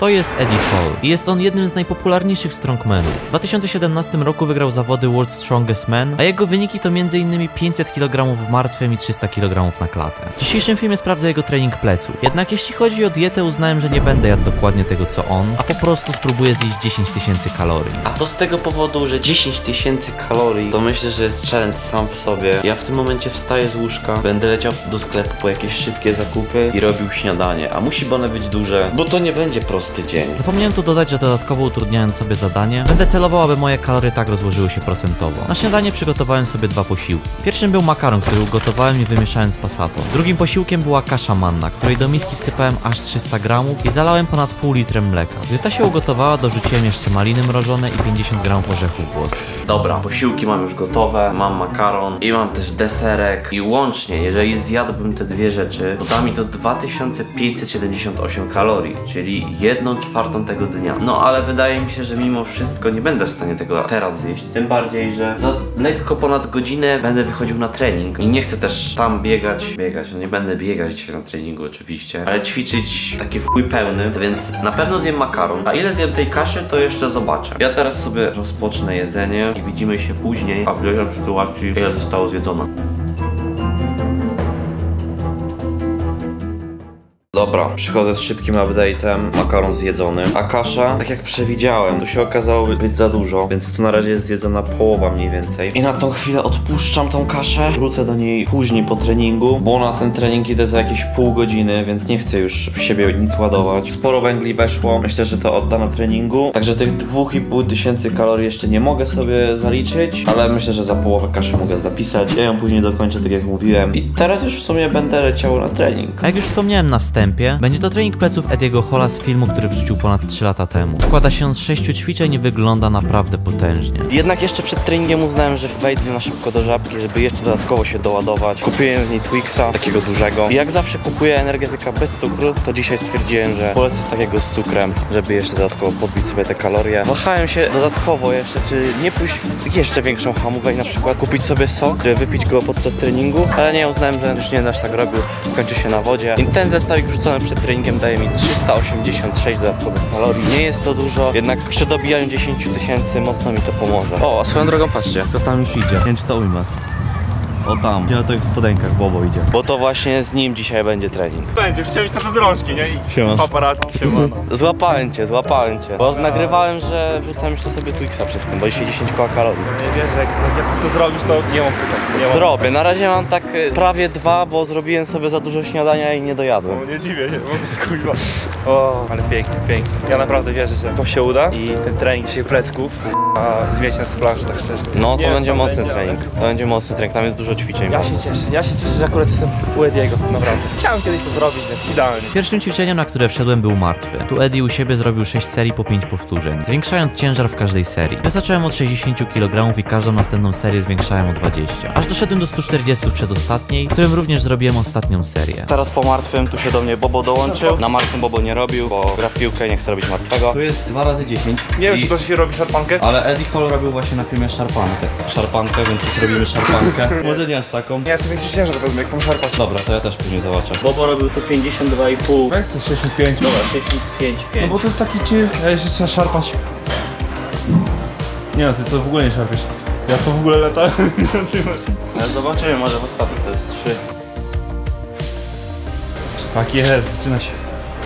To jest Eddie Hall i jest on jednym z najpopularniejszych strongmanów. W 2017 roku wygrał zawody World's Strongest Man, a jego wyniki to m.in. 500 kg w martwym i 300 kg na klatę. W dzisiejszym filmie sprawdzę jego trening pleców. Jednak jeśli chodzi o dietę, uznałem, że nie będę jadł dokładnie tego co on, a po prostu spróbuję zjeść 10 tysięcy kalorii. A to z tego powodu, że 10 tysięcy kalorii to myślę, że jest challenge sam w sobie. Ja w tym momencie wstaję z łóżka, będę leciał do sklepu po jakieś szybkie zakupy i robił śniadanie. A musi one być duże, bo to nie będzie prosty dzień. Zapomniałem tu dodać, że dodatkowo utrudniając sobie zadanie, będę celował, aby moje kalorie tak rozłożyły się procentowo. Na śniadanie przygotowałem sobie dwa posiłki. Pierwszym był makaron, który ugotowałem i wymieszałem z passatą. Drugim posiłkiem była kasza manna, której do miski wsypałem aż 300 gramów i zalałem ponad pół litrem mleka. Gdy ta się ugotowała, dorzuciłem jeszcze maliny mrożone i 50 gramów orzechów włoskich. Dobra, posiłki mam już gotowe, mam makaron i mam też deserek i łącznie, jeżeli zjadłbym te dwie rzeczy, to da mi to 2578 kalorii, czyli 1/4 tego dnia. No ale wydaje mi się, że mimo wszystko nie będę w stanie tego teraz zjeść, tym bardziej, że za lekko ponad godzinę będę wychodził na trening i nie chcę też tam biegać, no nie będę biegać dzisiaj na treningu oczywiście, ale ćwiczyć taki wpój pełny, więc na pewno zjem makaron, a ile zjem tej kaszy, to jeszcze zobaczę. Ja teraz sobie rozpocznę jedzenie i widzimy się później, a w tej sytuacji ile zostało zjedzone. Dobra, przychodzę z szybkim update'em, makaron zjedzony, a kasza, tak jak przewidziałem, to się okazało być za dużo, więc tu na razie jest zjedzona połowa mniej więcej. I na tą chwilę odpuszczam tą kaszę, wrócę do niej później po treningu, bo na ten trening idę za jakieś pół godziny, więc nie chcę już w siebie nic ładować. Sporo węgli weszło, myślę, że to odda na treningu, także tych 2500 kalorii jeszcze nie mogę sobie zaliczyć, ale myślę, że za połowę kaszy mogę zapisać, ja ją później dokończę, tak jak mówiłem. I teraz już w sumie będę leciał na trening. A jak już wspomniałem na wstępie, będzie to trening pleców Ediego Halla z filmu, który wrzucił ponad 3 lata temu. Składa się on z 6 ćwiczeń i wygląda naprawdę potężnie. Jednak jeszcze przed treningiem uznałem, że wejdę na szybko do żabki, żeby jeszcze dodatkowo się doładować. Kupiłem z niej Twixa, takiego dużego. I jak zawsze kupuję energetyka bez cukru, to dzisiaj stwierdziłem, że polecę takiego z cukrem, żeby jeszcze dodatkowo podbić sobie te kalorie. Wahałem się dodatkowo jeszcze, czy nie pójść w jeszcze większą hamówę i na przykład kupić sobie sok, żeby wypić go podczas treningu, ale nie, uznałem, że już nie będę tak robił, skończy się na wodzie. I ten zestawik wrzucony przed treningiem daje mi 386 dodatkowych kalorii. Nie jest to dużo, jednak przy dobijaniu 10 tysięcy mocno mi to pomoże. O, a swoją drogą patrzcie, to tam już idzie. Nie wiem, czy to ujmę. O tam, ja to jak w spodenkach Bobo idzie. Bo to właśnie z nim dzisiaj będzie trening. Będzie, chciałem iść na te drążki, nie? I Siema. paparazzi, siemano. Złapałem cię. Bo nagrywałem, że wrzucałem jeszcze sobie Twixa przed tym, bo dzisiaj 10 koła kalorii. Nie wiesz, jak to zrobisz, to nie mam pytań. Zrobię, na razie mam tak prawie 2, bo zrobiłem sobie za dużo śniadania i nie dojadłem. No, nie dziwię się, bo to jest kurwa. O, ale pięknie, pięknie. Ja naprawdę wierzę, że to się uda i ten trening dzisiaj plecków zmieć nas z planszy, tak szczerze. No to będzie mocny trening. To będzie mocny trening, tam jest dużo ćwiczeń. Ja się cieszę, że akurat jestem u Ediego, naprawdę. Chciałem kiedyś to zrobić, więc idealnie. Pierwszym ćwiczeniem, na które wszedłem, był martwy. Tu Eddie u siebie zrobił 6 serii po 5 powtórzeń, zwiększając ciężar w każdej serii. Ja zacząłem od 60 kg i każdą następną serię zwiększałem o 20. Aż doszedłem do 140 w przedostatniej, w którym również zrobiłem ostatnią serię. Teraz po martwym tu się do mnie Bobo dołączył. Na martwym Bobo nie robił, bo gra w piłkę i nie chce robić martwego. Tu jest 2x10. Nie wiem, czy to się robi szarpankę? Ale Eddie Hall robił właśnie na filmie szarpankę, więc też robimy szarpankę. Może nie aż taką. Ja jestem większy ciężar, wezmę, jak mam szarpać. Dobra, to ja też później zobaczę. Bobo robił tu 52,5. Weź 65. Dobra, 65,5. No bo to jest taki chill, ja jeszcze trzeba szarpać. Nie no, ty to w ogóle nie szarpiesz. Ja to w ogóle latałem. Ale zobaczymy, może w ostatnim to jest 3. Tak jest, zaczyna się.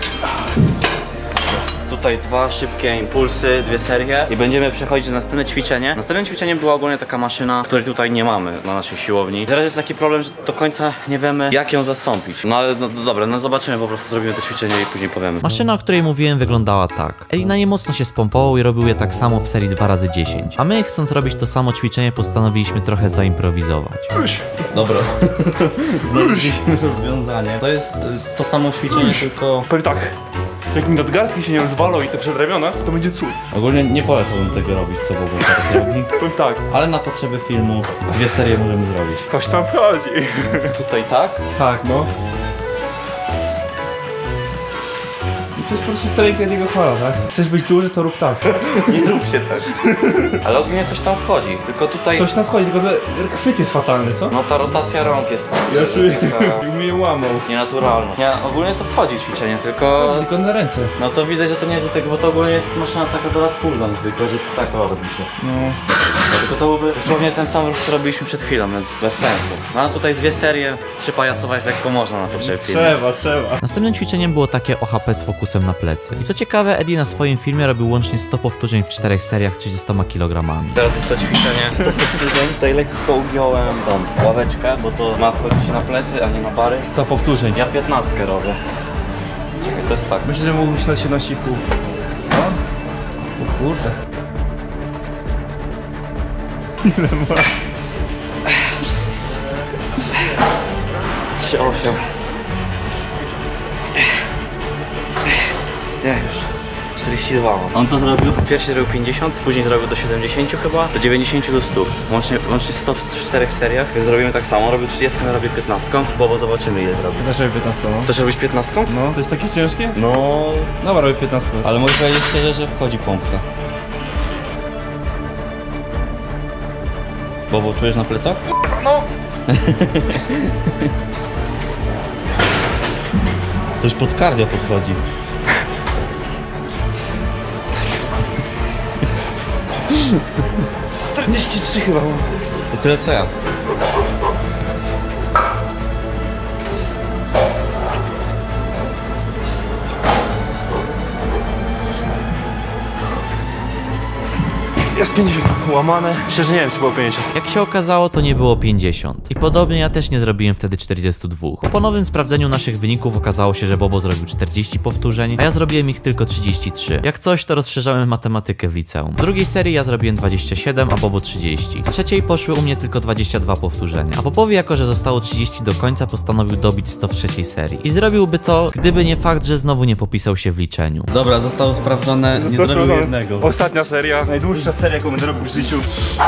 Tutaj 2 szybkie impulsy, 2 serie i będziemy przechodzić na następne ćwiczenie. Następnym ćwiczeniem była ogólnie taka maszyna, której tutaj nie mamy na naszej siłowni. Teraz jest taki problem, że do końca nie wiemy, jak ją zastąpić. No ale no dobra, no zobaczymy, po prostu zrobimy to ćwiczenie i później powiemy. Maszyna, o której mówiłem, wyglądała tak. Eddie na nie mocno się spompował i robił je tak samo w serii 2x10. A my, chcąc robić to samo ćwiczenie, postanowiliśmy trochę zaimprowizować. Dobra. Znaleźliśmy rozwiązanie. To jest to samo ćwiczenie, tylko... Powiem tak, jak mi nadgarstki się nie rozwalą i te przedramiona, to będzie cud. Ogólnie nie polecałbym tego robić, co Bobo teraz robi. Powiem tak, Ale na potrzeby filmu 2 serie możemy zrobić. coś tam wchodzi. Tutaj tak? Tak, no. To jest po prostu trening Ediego Halla, tak? Chcesz być duży, to rób tak. Nie rób się tak. Ale ogólnie coś tam wchodzi, tylko tutaj... Coś tam wchodzi, tylko ten chwyt jest fatalny, co? No ta rotacja rąk jest... Ja czuję, taka jak mnie łamał. nienaturalna. Nie, ogólnie to wchodzi ćwiczenie, tylko... Tylko na ręce. No to widać, że to nie jest do tego, bo to ogólnie jest maszyna taka do lat pulldown, tylko że tak robicie. No. No, tylko to byłby dosłownie ten sam ruch, co robiliśmy przed chwilą, więc bez sensu. No a tutaj dwie serie przypajacować lekko można na potrzeby filmu. Trzeba. Następnym ćwiczeniem było takie OHP z fokusem na plecy. I co ciekawe, Eddie na swoim filmie robił łącznie 100 powtórzeń w 4 seriach 30 kg. Teraz jest to ćwiczenie 100 powtórzeń. Tutaj lekko ugiąłem tą ławeczkę, bo to ma wchodzić na plecy, a nie na bary. 100 powtórzeń. Ja 15 robię. Czekaj, to jest tak. Myślę, że mógłbyś na 17,5. No? O kurde. Ile masz? 3,8. Nie, już 42 mam. On to zrobił, pierwszy zrobił 50, później zrobił do 70 chyba, do 90 do 100. Łącznie 100 w 4 seriach, więc zrobimy tak samo. Robił 30, ja robię 15, bo zobaczymy ile zrobię. Dlaczego 15, no? Chcesz robić 15? No, to jest takie ciężkie? No... Dobra, robię 15. Ale mogę powiedzieć szczerze, że wchodzi pompka. Bobo, czujesz na plecach? No! To już pod cardio podchodzi. To 43 chyba mam. To tyle co ja. Jest 50. Łamane. Szczerze nie wiem, czy było 50. Jak się okazało, to nie było 50. I podobnie ja też nie zrobiłem wtedy 42. Po ponownym sprawdzeniu naszych wyników okazało się, że Bobo zrobił 40 powtórzeń, a ja zrobiłem ich tylko 33. Jak coś, to rozszerzałem matematykę w liceum. W drugiej serii ja zrobiłem 27, a Bobo 30. W trzeciej poszły u mnie tylko 22 powtórzenia. A Bobowi, jako że zostało 30 do końca, postanowił dobić 100 w trzeciej serii. I zrobiłby to, gdyby nie fakt, że znowu nie popisał się w liczeniu. Dobra, zostało sprawdzone, nie zrobił jednego. Ostatnia seria. Najdłuższa seria, jaką będę robił w życiu.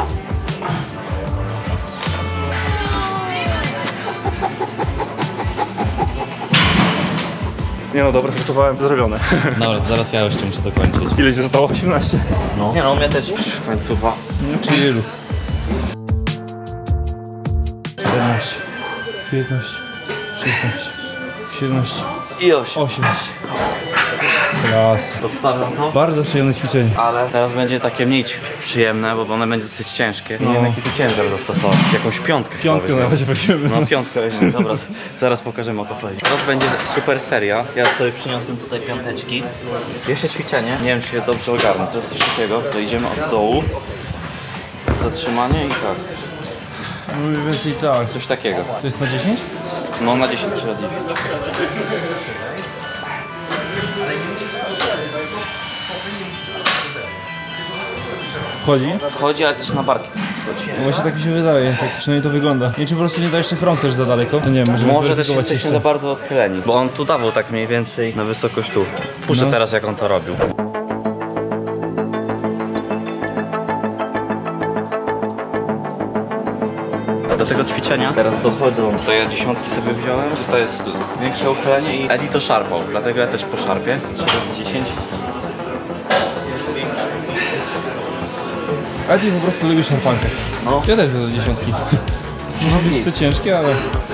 Nie no, dobra, żartowałem, zrobione. Dobra, zaraz ja jeszcze muszę dokończyć. Ile ci zostało? 18. No. Nie no, u mnie też końcówka. Czyli ilu? 14, 15, 16, 17, I 8. 18. Raz. Podstawiam to. Bardzo przyjemne ćwiczenie. Ale teraz będzie takie mniej przyjemne, bo one będzie dosyć ciężkie. Nie wiem jaki tu ciężar dostosować. Jakąś piątkę. Piątkę chyba na razie weźmiemy. No piątkę weźmiemy, dobra. Zaraz pokażemy o co chodzi. Teraz będzie super seria. Ja sobie przyniosłem tutaj piąteczki. Pierwsze ćwiczenie, nie wiem czy się dobrze ogarnę. To jest coś takiego, że idziemy od dołu. Zatrzymanie i tak. No mniej więcej tak. Coś takiego. To jest na 10? No na 10 razy 10. Wchodzi? Wchodzi, ale też na barki wchodzi. No właśnie tak mi się wydaje, tak przynajmniej to wygląda. Nie wiem, czy po prostu nie dajesz tych rąk też za daleko? To nie wiem, Może też zweryfikować jesteśmy jeszcze. za bardzo odchyleni. Bo on tu dawał tak mniej więcej na wysokość tu. Puszczę No. teraz jak on to robił. Do tego ćwiczenia teraz dochodzą, to ja dziesiątki sobie wziąłem, tutaj jest większe uchylenie i Eddie to szarpał, dlatego ja też poszarpię. 3 razy 10. Eddie po prostu lubi szarpankę. No. Ja też do dziesiątki. Może być to ciężkie, ale...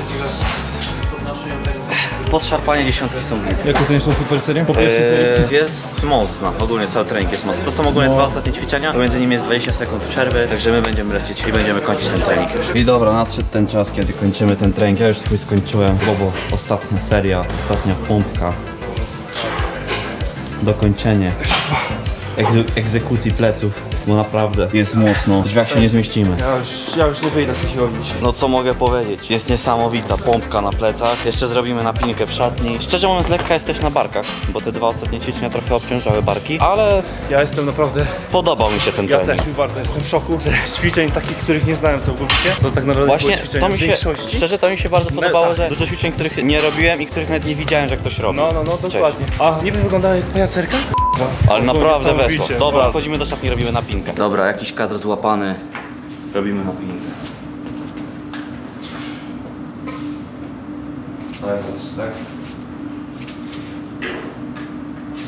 Podszarpanie dziesiątki są git. Jak ocenisz tą super serię? Po pierwszej serii? Jest mocna, ogólnie cały trening jest mocny. To są ogólnie dwa ostatnie ćwiczenia, pomiędzy nimi jest 20 sekund przerwy, także my będziemy lecieć i będziemy kończyć ten trening już. I dobra, nadszedł ten czas, kiedy kończymy ten trening. Ja już swój skończyłem. Bobo, ostatnia seria, ostatnia pompka. Dokończenie. Egzekucji pleców. Bo naprawdę jest mocno. W drzwiach się nie zmieścimy. Ja już nie wyjdę z tej siłowni. No co mogę powiedzieć? Jest niesamowita pompka na plecach. Jeszcze zrobimy napinkę w szatni. Szczerze mówiąc, lekka jest też na barkach, bo te dwa ostatnie ćwiczenia trochę obciążały barki, ale Ja jestem naprawdę... podobał mi się ten Ja trening. też bardzo jestem w szoku, że ćwiczeń takich, których nie znałem całkowicie, to tak naprawdę Właśnie było ćwiczenia to mi w się, większości. szczerze to mi się bardzo podobało, tak. że dużo ćwiczeń, których nie robiłem i których nawet nie widziałem, że ktoś robi. No, dokładnie. A niby wyglądała jak pajacerka? Ale naprawdę niesamowicie. weszło. Dobra, wchodzimy do szatni, robimy napinkę. Dobra, jakiś kadr złapany. Robimy napinkę. Tak.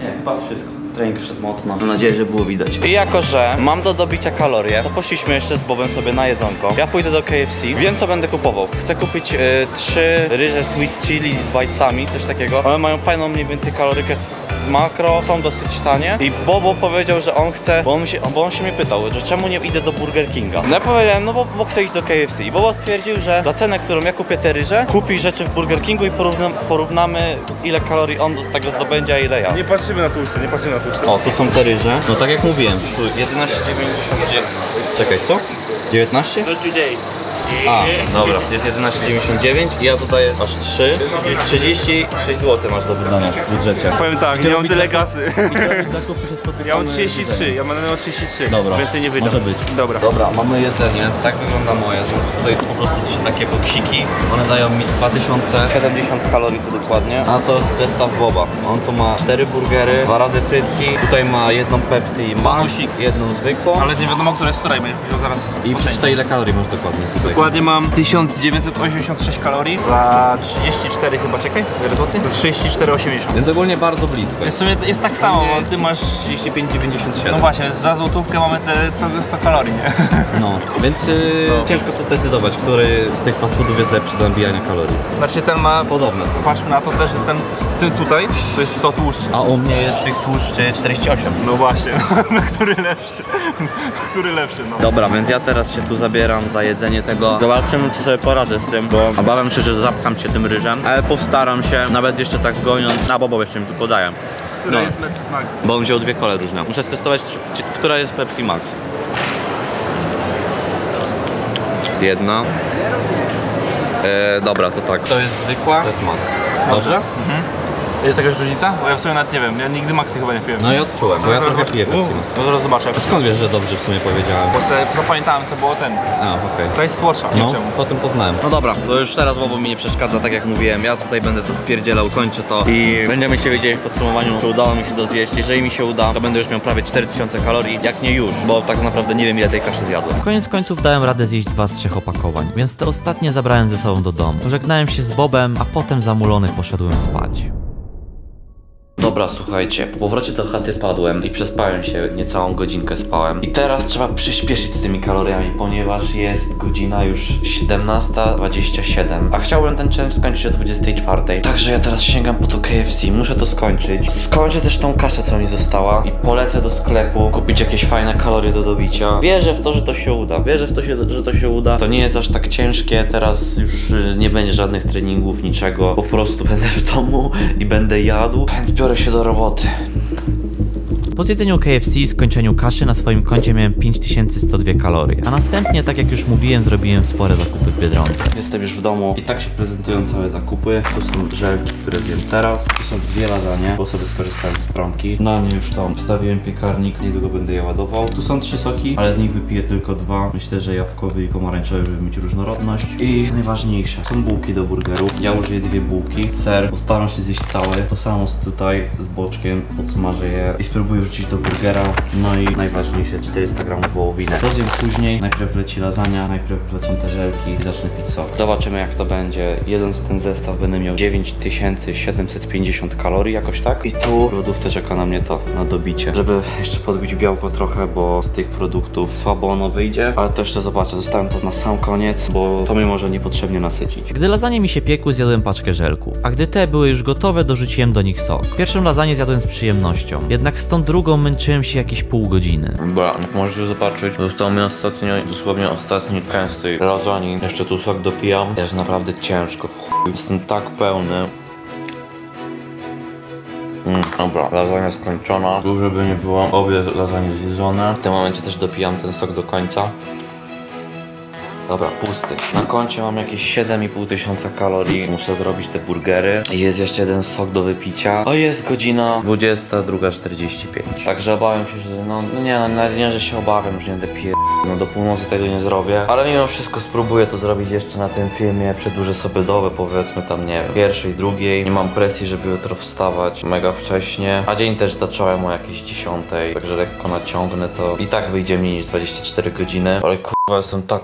Nie, chyba wszystko. Trening wszedł mocno. Mam nadzieję, że było widać. I jako, że mam do dobicia kalorie, to poszliśmy jeszcze z Bobem sobie na jedzonko. Ja pójdę do KFC. Wiem, co będę kupował. Chcę kupić 3 ryże sweet chili z bajcami, coś takiego. One mają fajną mniej więcej kalorykę z makro, są dosyć tanie. I Bobo powiedział, że on chce, bo on się mnie pytał, że czemu nie idę do Burger Kinga. No ja powiedziałem, no bo chcę iść do KFC. I Bobo stwierdził, że za cenę, którą ja kupię te ryże, kupi rzeczy w Burger Kingu i porównamy, ile kalorii on z tego zdobędzie, a ile ja. Nie patrzymy na tłuszcze, nie patrzymy na tłuszcze. O, tu są te ryże. No tak jak mówiłem, tu 11,99. Czekaj, co? 19? No today. A, dobra, jest 11,99 i ja dodaję aż 3. 36 zł masz do wydania w budżecie. Powiem tak, nie mam tyle kasy. Zakupy się spotykamy. Ja mam 33, ja będę miał 33. Dobra, Więcej nie wydam. może być. Dobra. Dobra, mamy jedzenie. Tak wygląda moje. Są tutaj po prostu 3 takie boksiki. One dają mi 2070 kalorii tu dokładnie. A to jest zestaw Boba. On tu ma 4 burgery, 2 razy frytki. Tutaj ma jedną Pepsi Max, jedną zwykłą. Ale nie wiadomo, która jest której, będziesz musiał zaraz... I przeczytaj, ile kalorii masz dokładnie tutaj. Dokładnie mam 1986 kalorii za 34 chyba, czekaj, 0 zł? To 34,80. Więc ogólnie bardzo blisko. W sumie jest tak samo, bo ty masz... 35,97. No właśnie, za złotówkę mamy te 100 kalorii, nie? No, więc ciężko to zdecydować, który z tych fast foodów jest lepszy do nabijania kalorii. Znaczy ten ma... Podobne są. Patrz na to też, że ten tutaj to jest 100 tłuszczy. A u mnie jest tych tłuszczy 48. No właśnie, no, który lepszy? Który lepszy, no. Dobra, więc ja teraz się tu zabieram za jedzenie tego. Zobaczymy, czy sobie poradzę z tym, bo obawiam się, że zapcham się tym ryżem, ale postaram się, nawet jeszcze tak goniąc. A Bobo jeszcze mi tu podaję. Która jest Pepsi Max? Bo on wziął 2 kole różne. Muszę testować, która jest Pepsi Max. Jedna. Dobra, to tak. To jest zwykła, to jest Max. Dobrze? Jest jakaś różnica? Bo ja w sumie nawet nie wiem, ja nigdy Maxy chyba nie piłem. No i odczułem, bo ja trochę piję Pepsi Max. No zaraz zobaczę. Skąd wiesz, że dobrze w sumie powiedziałem? Bo sobie zapamiętałem, co było ten. A, okej. To jest słodsza, nie No, czemu. potem poznałem. No dobra, to już teraz Bobo mi nie przeszkadza, tak jak mówiłem. Ja tutaj będę to wpierdzielał, kończę to i będziemy się wiedzieli w podsumowaniu, czy udało mi się to zjeść. Jeżeli mi się uda, to będę już miał prawie 4000 kalorii, jak nie już, bo tak naprawdę nie wiem, ile tej kaszy zjadłem. Koniec końców dałem radę zjeść 2 z 3 opakowań, więc te ostatnie zabrałem ze sobą do domu. Pożegnałem się z Bobem, a potem zamulony poszedłem spać. Dobra, słuchajcie, po powrocie do chaty padłem i przespałem się, niecałą godzinkę spałem. I teraz trzeba przyspieszyć z tymi kaloriami, ponieważ jest godzina już 17:27. A chciałbym ten challenge skończyć o 24:00. Także ja teraz sięgam po to KFC, muszę to skończyć. Skończę też tą kasę, co mi została i polecę do sklepu, kupić jakieś fajne kalorie do dobicia. Wierzę w to, że to się uda, wierzę w to, że to się uda. To nie jest aż tak ciężkie, teraz już nie będzie żadnych treningów, niczego. Po prostu będę w domu i będę jadł, więc biorę się do roboty. Po zjedzeniu KFC i skończeniu kaszy na swoim koncie miałem 5102 kalorie, a następnie, tak jak już mówiłem, zrobiłem spore zakupy w Biedronce. Jestem już w domu i tak się prezentują całe zakupy. Tu są żelki, które zjem teraz. Tu są 2 lasagne, bo sobie skorzystałem z promki. Na mnie już tam wstawiłem piekarnik, niedługo będę je ładował. Tu są 3 soki, ale z nich wypiję tylko 2. Myślę, że jabłkowy i pomarańczowy, żeby mieć różnorodność. I najważniejsze, są bułki do burgeru. Ja użyję 2 bułki, ser, postaram się zjeść całe. To samo tutaj z boczkiem, podsmażę je i spróbuję wrzucić do burgera. No i najważniejsze, 400 g wołowiny. To zjem później, najpierw leci lasagna, najpierw lecą te żelki i zacznę pić sok. Zobaczymy, jak to będzie. Jedząc ten zestaw będę miał 9750 kalorii, jakoś tak. I tu w lodówce czeka na mnie to, na dobicie. Żeby jeszcze podbić białko trochę, bo z tych produktów słabo ono wyjdzie. Ale to jeszcze zobaczę, zostawiam to na sam koniec, bo to mnie może niepotrzebnie nasycić. Gdy lasagne mi się piekły, zjadłem paczkę żelków, a gdy te były już gotowe, dorzuciłem do nich sok. Pierwszą lasagne zjadłem z przyjemnością, jednak z tą drugą męczyłem się jakieś pół godziny. Dobra, możecie zobaczyć, został mi dosłownie ostatni kęs tej lasagne. Jeszcze tu sok dopijam. Jest naprawdę ciężko, w chuj. Jestem tak pełny. Dobra, lasagna skończona. Tu, żeby nie było, obie lasagne zjedzone. W tym momencie też dopijam ten sok do końca. Dobra, pusty. Na koncie mam jakieś 7500 kalorii. Muszę zrobić te burgery. Jest jeszcze jeden sok do wypicia. A jest godzina 22:45. Także obawiam się, że nie, że się obawiam, że nie będę no do północy tego nie zrobię. Ale mimo wszystko spróbuję to zrobić jeszcze na tym filmie. Przedłużę sobie dobę, powiedzmy tam, nie wiem, 1, 2. Nie mam presji, żeby jutro wstawać mega wcześnie. A dzień też zacząłem o jakieś 10. Także lekko naciągnę to. I tak wyjdzie mniej niż 24 godziny. Ale kurwa, jestem tak pełny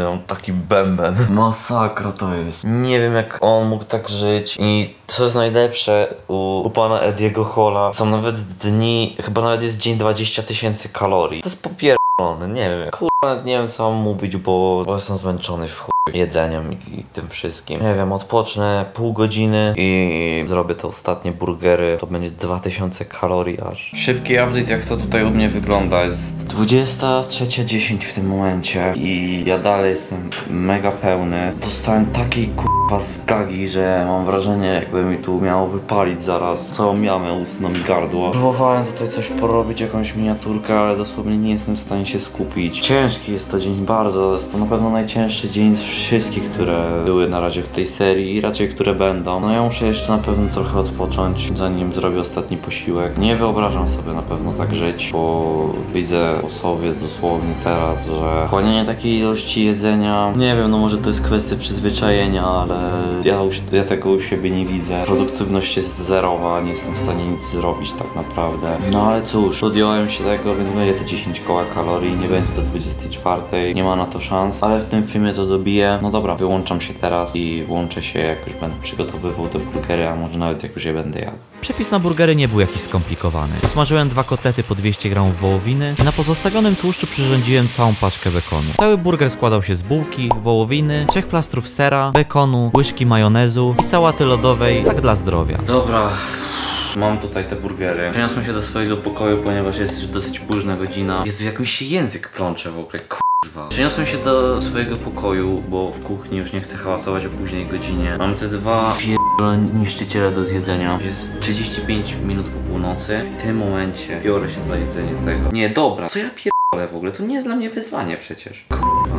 mam taki bęben. Masakra to jest. Nie wiem jak on mógł tak żyć i co jest najlepsze u pana Ediego Halla, są nawet dni, chyba nawet jest dzień 20 000 kalorii. To jest popierdolone, nie wiem. Kurwa, nie wiem co mam mówić, bo jestem zmęczony w chuj jedzeniem i tym wszystkim. Nie wiem, odpocznę pół godziny i zrobię te ostatnie burgery. To będzie 2000 kalorii aż. Szybki update jak to tutaj u mnie wygląda. Jest 23:10 w tym momencie i ja dalej jestem mega pełny. Dostałem takiej kurwa zgagi, że mam wrażenie jakby mi tu miało wypalić zaraz całą jamę ustną i gardło. Próbowałem tutaj coś porobić, jakąś miniaturkę, ale dosłownie nie jestem w stanie się skupić. Ciężki jest to dzień bardzo, jest to na pewno najcięższy dzień z wszystkich, które były na razie w tej serii i raczej które będą. No ja muszę jeszcze na pewno trochę odpocząć, zanim zrobię ostatni posiłek. Nie wyobrażam sobie na pewno tak żyć, bo widzę po sobie dosłownie teraz, że chłonienie takiej ilości jedzenia, nie wiem, no może to jest kwestia przyzwyczajenia, ale ja tego u siebie nie widzę. Produktywność jest zerowa, nie jestem w stanie nic zrobić tak naprawdę. No ale cóż, podjąłem się tego, więc będzie te 10 koła kalorii, nie będzie do 24, nie ma na to szans, ale w tym filmie to dobiję. No dobra, wyłączam się teraz i włączę się, jak już będę przygotowywał te burgery, a może nawet jak już je będę jadł. Przepis na burgery nie był jakiś skomplikowany. Smażyłem 2 kotlety po 200 g wołowiny i na pozostawionym tłuszczu przyrządziłem całą paczkę bekonu. Cały burger składał się z bułki, wołowiny, 3 plastrów sera, bekonu, łyżki majonezu i sałaty lodowej, tak dla zdrowia. Dobra, mam tutaj te burgery. Przeniosłem się do swojego pokoju, ponieważ jest już dosyć późna godzina. Jezu, jak mi się język plącze w ogóle, kurwa. Przeniosłem się do swojego pokoju, bo w kuchni już nie chcę hałasować o późnej godzinie. Mam te 2 niszczyciele do zjedzenia. Jest 35 minut po północy. W tym momencie biorę się za jedzenie tego. Nie, dobra. Co ja pierdolę w ogóle? To nie jest dla mnie wyzwanie przecież. Kurwa.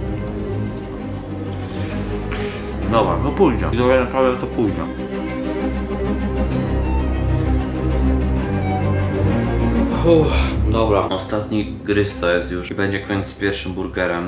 Dobra, to pójdzie. Dobra, naprawdę to pójdzie. Dobra, ostatni gryz to jest już i będzie koniec z pierwszym burgerem.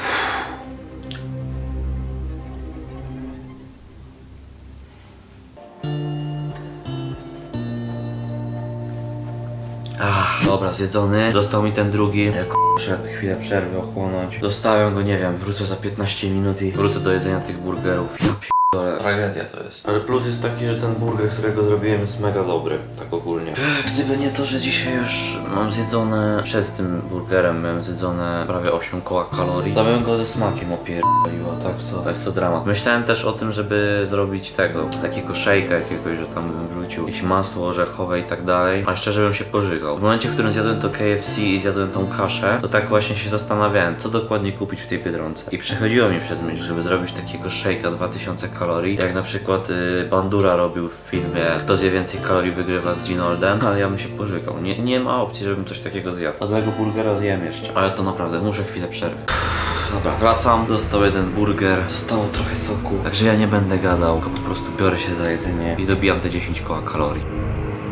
Dobra, zjedzony. Został mi ten drugi. Ja muszę chwilę przerwy ochłonąć. Dostałem go, nie wiem, wrócę za 15 minut i wrócę do jedzenia tych burgerów. Ja pierdolę, tragedia to jest. Ale plus jest taki, że ten burger, którego zrobiłem, jest mega dobry, tak ogólnie. Gdyby nie to, że dzisiaj już mam zjedzone, przed tym burgerem miałem zjedzone prawie 8 koła kalorii, to bym go ze smakiem opierdoliło, tak to jest to dramat. Myślałem też o tym, żeby zrobić takiego shake'a jakiegoś, że tam bym wrzucił jakieś masło orzechowe i tak dalej, a szczerze bym się pożygał. W momencie, w którym zjadłem to KFC i zjadłem tą kaszę, to tak właśnie się zastanawiałem, co dokładnie kupić w tej Biedronce. I przechodziło mi przez myśl, żeby zrobić takiego shake'a 2000 kalorii, jak na przykład Bandura robił w filmie Kto zje więcej kalorii wygrywa z Ginoldem, ale ja bym się pożygał. Nie ma opcji, żebym coś takiego zjadł. A tego burgera zjem jeszcze. Ale to naprawdę, muszę chwilę przerwy. Dobra, wracam. Został jeden burger, zostało trochę soku, także ja nie będę gadał, tylko po prostu biorę się za jedzenie i dobijam te 10 koła kalorii.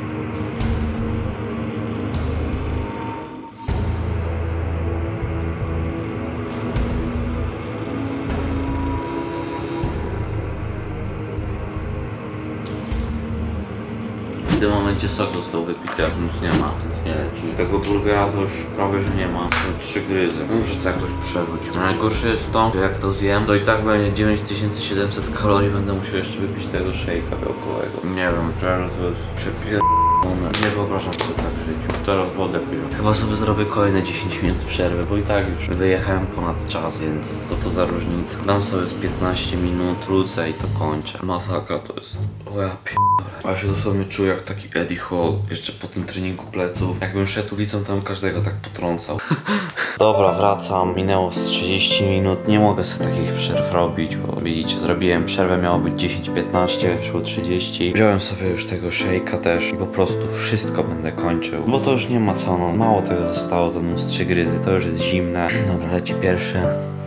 W tym momencie sok został wypity, a nic nie ma, nic nie leci. Tego burgera to już prawie że nie ma. Są 3 gryzy. Muszę to jakoś przerzuć. Najgorsze jest to, że jak to zjem, to i tak będzie 9700 kalorii. Będę musiał jeszcze wypić tego shake'a białkowego. Nie wiem, teraz to jest przepierdolone. Nie wyobrażam sobie tak żyć. Teraz wodę piję. Chyba sobie zrobię kolejne 10 minut przerwy, bo i tak już wyjechałem ponad czas, więc co to za różnica. Dam sobie z 15 minut, wrócę i to kończę. Masakra to jest. O ja ja się dosłownie czuję jak taki Eddie Hall, jeszcze po tym treningu pleców. Jakbym szedł ulicą, tam każdego tak potrącał. Dobra, wracam. Minęło z 30 minut. Nie mogę sobie takich przerw robić, bo widzicie, zrobiłem przerwę, miało być 10-15, szło 30. Wziąłem sobie już tego shake'a też i po prostu wszystko będę kończył. Bo to już nie ma co, no. Mało tego zostało, to no z 3 gryzy, to już jest zimne. Dobra, leci pierwszy.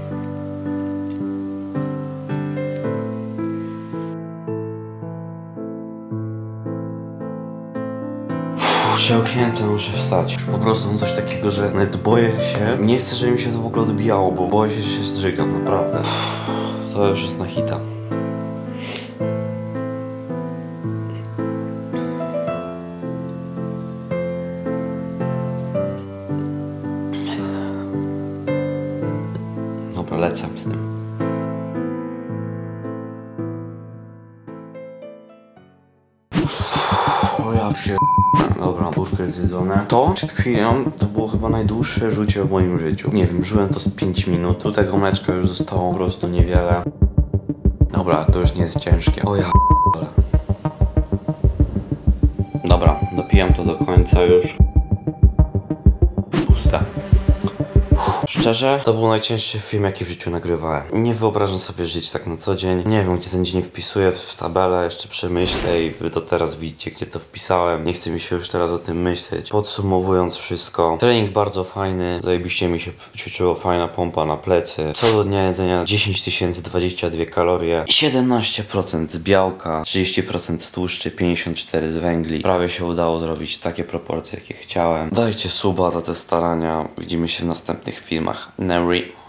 Przełknięty, muszę wstać. Już po prostu mam coś takiego, że nawet boję się. Nie chcę, żeby mi się to w ogóle odbijało, bo boję się, że się zdrzygam, naprawdę. To już jest na hita. Dobra, lecę z tym. Dobra, burger zjedzone. To przed chwilą to było chyba najdłuższe rzucie w moim życiu. Nie wiem, żyłem to z 5 minut. Tu tego mleczka już zostało po prostu niewiele. Dobra, to już nie jest ciężkie. O ja Dobra, dopijam to do końca już. Puste. Szczerze, to był najcięższy film, jaki w życiu nagrywałem. Nie wyobrażam sobie żyć tak na co dzień. Nie wiem, gdzie ten dzień wpisuję w tabelę, jeszcze przemyślę i wy to teraz widzicie, gdzie to wpisałem. Nie chce mi się już teraz o tym myśleć. Podsumowując wszystko, trening bardzo fajny, zajebiście mi się ćwiczyło, fajna pompa na plecy. Co do dnia jedzenia 10 022 kalorie, 17% z białka, 30% z tłuszczy, 54% z węgli. Prawie się udało zrobić takie proporcje, jakie chciałem. Dajcie suba za te starania. Widzimy się w następnych filmach. Neri.